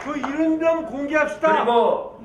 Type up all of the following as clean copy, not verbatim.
그 이른병 공개합시다. 그리고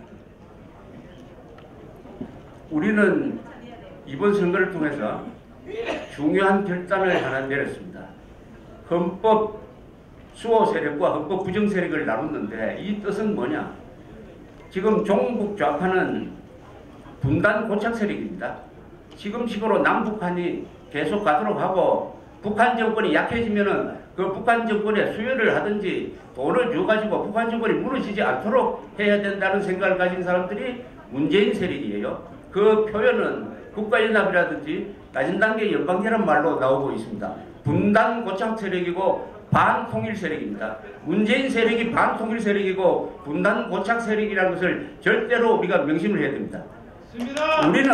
우리는 이번 선거를 통해서 중요한 결단을 하나 내렸습니다. 헌법 수호 세력과 헌법 부정 세력을 나눴는데 이 뜻은 뭐냐? 지금 종북 좌파는 분단 고착 세력입니다. 지금식으로 남북한이 계속 가도록 하고 북한 정권이 약해지면은 그 북한 정권에 수혈을 하든지 돈을 줘가지고 북한 정권이 무너지지 않도록 해야 된다는 생각을 가진 사람들이 문재인 세력이에요. 그 표현은 국가연합이라든지 낮은 단계 연방제란 말로 나오고 있습니다. 분단 고착 세력이고 반통일 세력입니다. 문재인 세력이 반통일 세력이고 분단 고착 세력이라는 것을 절대로 우리가 명심을 해야 됩니다. 우리는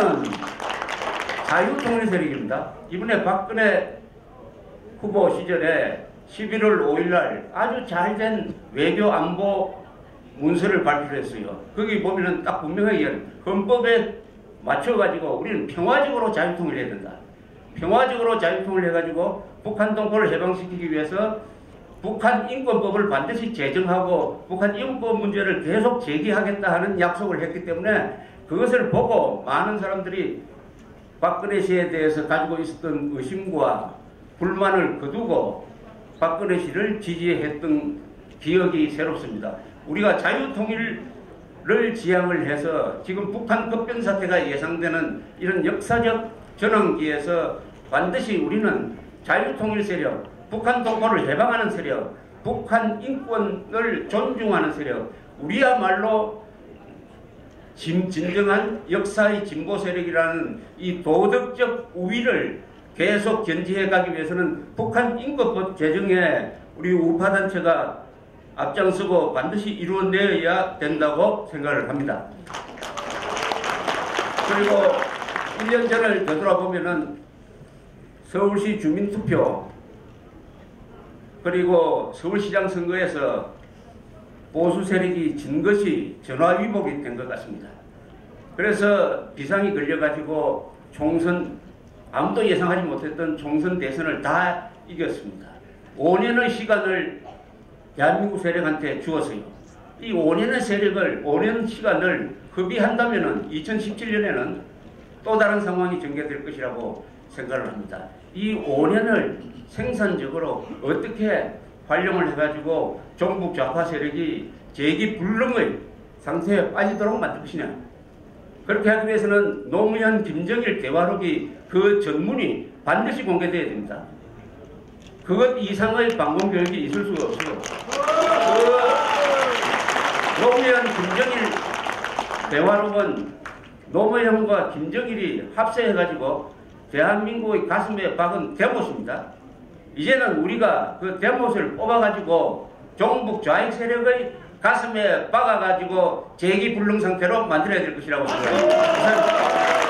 자유통일 세력입니다. 이번에 박근혜 후보 시절에 11월 5일날 아주 잘된 외교 안보 문서를 발표했어요. 거기 보면은 딱 분명하게 헌법에 맞춰가지고 우리는 평화적으로 자유통일을 해야 된다. 평화적으로 자유통일을 해가지고 북한 동포를 해방시키기 위해서 북한 인권법을 반드시 제정하고 북한 인권 문제를 계속 제기하겠다 하는 약속을 했기 때문에 그것을 보고 많은 사람들이 박근혜 씨에 대해서 가지고 있었던 의심과 불만을 거두고 박근혜 씨를 지지했던 기억이 새롭습니다. 우리가 자유통일을 지향을 해서 지금 북한 급변 사태가 예상되는 이런 역사적 전환기에서 반드시 우리는 자유통일 세력, 북한 동포를 해방하는 세력, 북한 인권을 존중하는 세력, 우리야말로 진정한 역사의 진보 세력이라는 이 도덕적 우위를 계속 견지해 가기 위해서는 북한 인권법 제정에 우리 우파단체가 앞장서고 반드시 이루어내야 된다고 생각을 합니다. 그리고 1년 전을 되돌아보면은 서울시 주민투표 그리고 서울시장 선거에서 보수 세력이 진 것이 전화위복이 된 것 같습니다. 그래서 비상이 걸려가지고 총선 아무도 예상하지 못했던 총선 대선을 다 이겼습니다. 5년의 시간을 대한민국 세력한테 주었어요. 이 5년의 세력을 5년 시간을 허비한다면은 2017년에는 또 다른 상황이 전개될 것이라고 생각을 합니다. 이 5년을 생산적으로 어떻게 활용을 해가지고 종북 좌파 세력이 재기불능의 상태에 빠지도록 만들 것이냐. 그렇게 하기 위해서는 노무현 김정일 대화록이 그 전문이 반드시 공개되어야 됩니다. 그것 이상의 방공교육이 있을 수가 없어요. 노무현 김정일 대화록은 노무현과 김정일이 합세해가지고 대한민국의 가슴에 박은 대못입니다. 이제는 우리가 그 대못을 뽑아가지고 종북 좌익 세력의 가슴에 박아가지고 재기불능 상태로 만들어야 될 것이라고 생각합니다.